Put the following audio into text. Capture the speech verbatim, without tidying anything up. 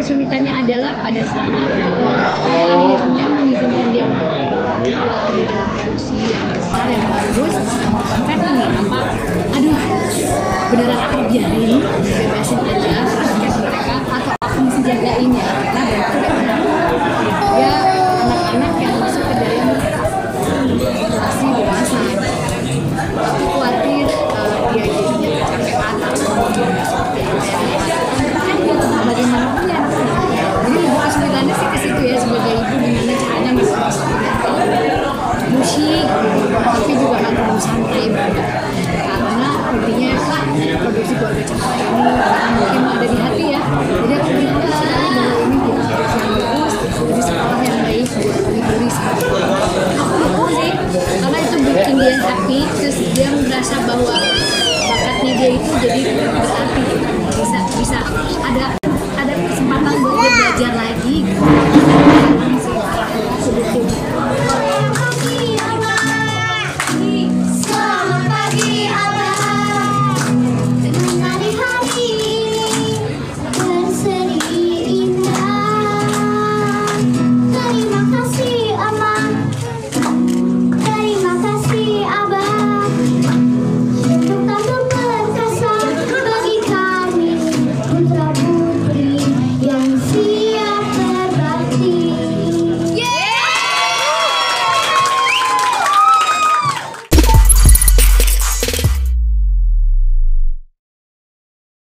kesulitannya adalah pada saat akhirnya mengizinkan dia keluar dari dalam produksi yang besar yang bagus, kan ini apa? Aduh, beneran aku biarin, bebasin aja proses mereka atau aku mesti jagain ya, karena berarti ya anak-anak yang masuk ke dalam situasi dewasa. Aku khawatir uh, dia jadinya kecapean atau seperti apa yang kan dia bagaimanapun ya anak-anak. Jadi ibu kesulitannya sih ke situ ya, sebagai ibu gimana caranya mengatur musik, tapi juga kan perlu santai banget karena intinya kan produksi keluarga cemara ini mungkin ada di hati ya. Jadi aku berharap sekali bahwa ini jadi produksi yang bagus, jadi sekolah yang baik buat ibu seperti itu. Aku dukung sih karena itu bikin dia happy, terus dia merasa bahwa bakatnya dia itu jadi berarti bisa bisa ada